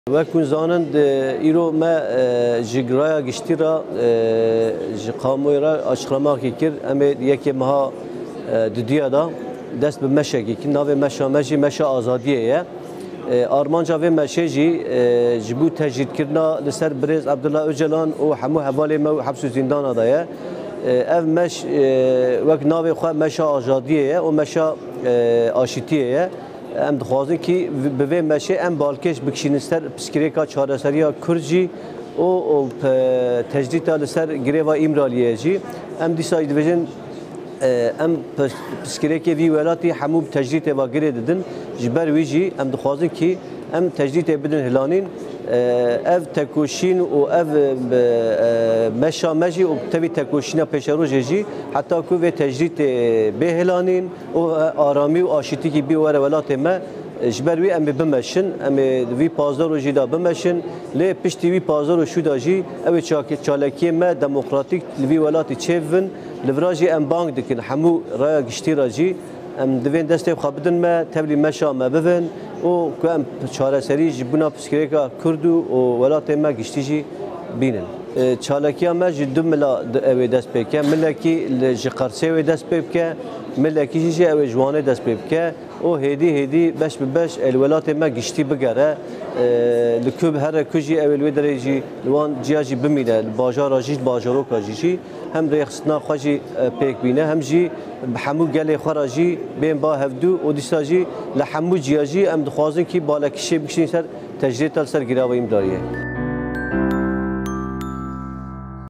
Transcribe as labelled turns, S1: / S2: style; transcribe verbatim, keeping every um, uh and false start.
S1: وكون زانند ایرو ما جگرای گشتی را جقاموی را اشخاص کی کر اما یکی مها دنیا دا دست به مشکی که ناو مشا مشی مشا آزادیه آرمان جاوی مشیجی جبو تجدید کردن لسر برز عبدالله اوجلان و همو حوالی ما حبس زندان دایه اف مش وقت ناو خو مشا آزادیه و مشا آشتیه ام دخوازن کی به مشه ام بالکش بکشینستر پسکریکا چهارسریا کرجی او تجدید لسر گریوا ایمرالیه جی ام دیسای دیویژن ام پسکریکی وی ولاتی حموب تجدید و گری ددن جبر ویجی ام دخوازن کی ام تجدید بدن هلانین اف تکوشین و اف مشا مجی و تبی تکوشینا پیشرو جی حتی کو و تجدید به هلانین و آرامی و آشتی کی بی ور ولات ما جبروی ام بمشن ام وی پازار و جدا بمشن لی پشتی وی پازار و شودا جی او چالکی ما دموکراتیک وی ولاتی چیون لوراجی ام بانک دکن همو رای گشتی راجی ام دوین دسته خابدن ما تبلی مشا ما بفن و که ام چهار سری جبنا پسکریکا کردو و ولات ما گشتیجی بینن چالکیا ما جدوم ملا اوی دست بکه ملکی جقرسه اوی دست بکه ملکی جی اوی جوانه دست بکه و هدی هدی بش بش الولات ما گشتی بگره لکوب هر کجی اوی الوی درجی لوان جیاجی بمینه باجار آجیش باجارو کاجیشی هم ریخستنا خواجی پیک بینه هم جی همو گله خراجی بین با هفدو و دیساجی لحمو جیاجی ام دخوازن کی بالا کشی بکشین سر تجدید تل سر گراویم داریه